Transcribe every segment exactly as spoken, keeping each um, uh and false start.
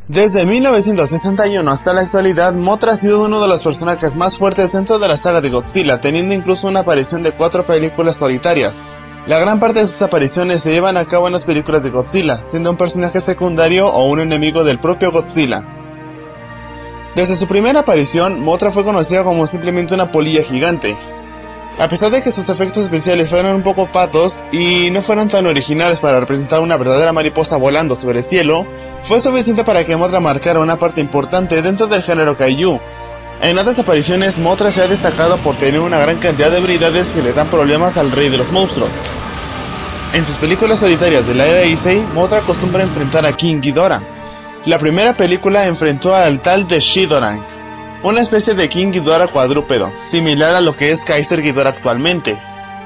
Desde mil novecientos sesenta y uno hasta la actualidad, Mothra ha sido uno de los personajes más fuertes dentro de la saga de Godzilla, teniendo incluso una aparición de cuatro películas solitarias. La gran parte de sus apariciones se llevan a cabo en las películas de Godzilla, siendo un personaje secundario o un enemigo del propio Godzilla. Desde su primera aparición, Mothra fue conocida como simplemente una polilla gigante. A pesar de que sus efectos especiales fueron un poco patos y no fueron tan originales para representar una verdadera mariposa volando sobre el cielo, fue suficiente para que Mothra marcara una parte importante dentro del género Kaiju. En otras apariciones, Mothra se ha destacado por tener una gran cantidad de habilidades que le dan problemas al rey de los monstruos. En sus películas solitarias de la era Heisei, Mothra acostumbra enfrentar a King Ghidorah. La primera película enfrentó al tal de Shidorang, una especie de King Ghidorah cuadrúpedo, similar a lo que es Kaiser Ghidorah actualmente.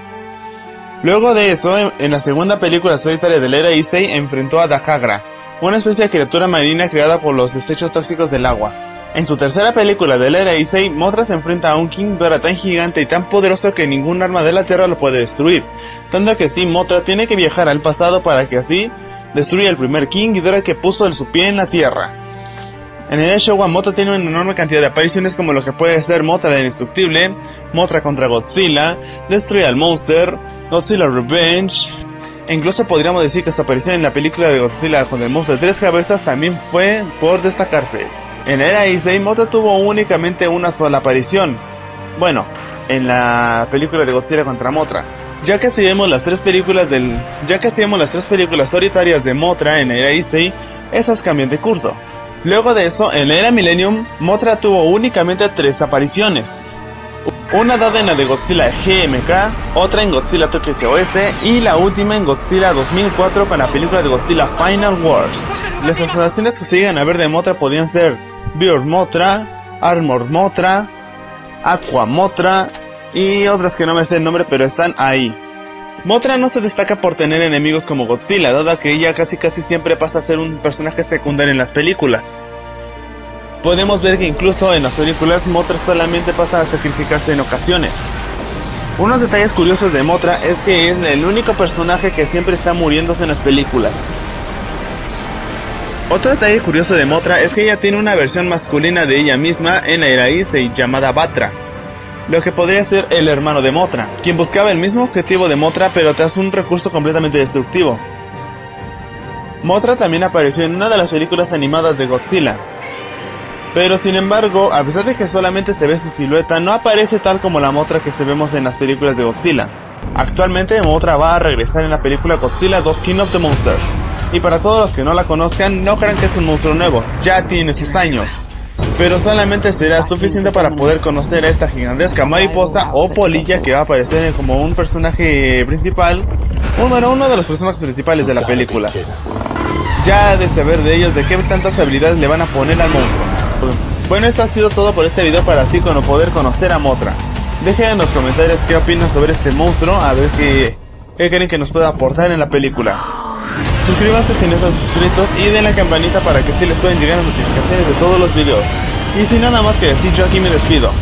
Luego de eso, en, en la segunda película solitaria de la era Heisei, enfrentó a Dahagra, una especie de criatura marina creada por los desechos tóxicos del agua. En su tercera película de la era Heisei, Mothra se enfrenta a un King Ghidorah tan gigante y tan poderoso que ningún arma de la tierra lo puede destruir, tanto que sí, Mothra tiene que viajar al pasado para que así destruya el primer King Ghidorah que puso en su pie en la tierra. En el Showa, Mothra tiene una enorme cantidad de apariciones como lo que puede ser Mothra la Indestructible, Mothra contra Godzilla, Destroy All Monster, Godzilla Revenge, e incluso podríamos decir que su aparición en la película de Godzilla con el monstruo de tres cabezas también fue por destacarse. En la era Heisei, Mothra tuvo únicamente una sola aparición, bueno, en la película de Godzilla contra Mothra, ya que si vemos las tres películas del, ya que si vemos las tres películas solitarias de Mothra en la era Heisei, esas cambian de curso. Luego de eso, en la era Millennium, Mothra tuvo únicamente tres apariciones. Una dada en la de Godzilla G M K, otra en Godzilla Tokyo S O S y la última en Godzilla dos mil cuatro con la película de Godzilla Final Wars. Las asociaciones que se llegan a ver de Mothra podían ser Beard Mothra, Armor Mothra, Aqua Mothra y otras que no me sé el nombre pero están ahí. Mothra no se destaca por tener enemigos como Godzilla, dado que ella casi casi siempre pasa a ser un personaje secundario en las películas. Podemos ver que incluso en las películas Mothra solamente pasa a sacrificarse en ocasiones. Unos detalles curiosos de Mothra es que es el único personaje que siempre está muriéndose en las películas. Otro detalle curioso de Mothra es que ella tiene una versión masculina de ella misma en la era Heisei llamada Batra, lo que podría ser el hermano de Mothra, quien buscaba el mismo objetivo de Mothra pero tras un recurso completamente destructivo. Mothra también apareció en una de las películas animadas de Godzilla, pero sin embargo, a pesar de que solamente se ve su silueta, no aparece tal como la Mothra que se vemos en las películas de Godzilla. Actualmente Mothra va a regresar en la película Godzilla dos King of the Monsters, y para todos los que no la conozcan, no crean que es un monstruo nuevo, ya tiene sus años. Pero solamente será suficiente para poder conocer a esta gigantesca mariposa o polilla que va a aparecer como un personaje principal, bueno, uno de los personajes principales de la película. Ya de saber de ellos de qué tantas habilidades le van a poner al monstruo. Bueno, esto ha sido todo por este video para así poder conocer a Mothra. Dejen en los comentarios qué opinan sobre este monstruo, a ver qué, qué creen que nos pueda aportar en la película. Suscríbanse si no están suscritos y den la campanita para que así les puedan llegar las notificaciones de todos los videos. Y sin nada más que decir, yo aquí me despido.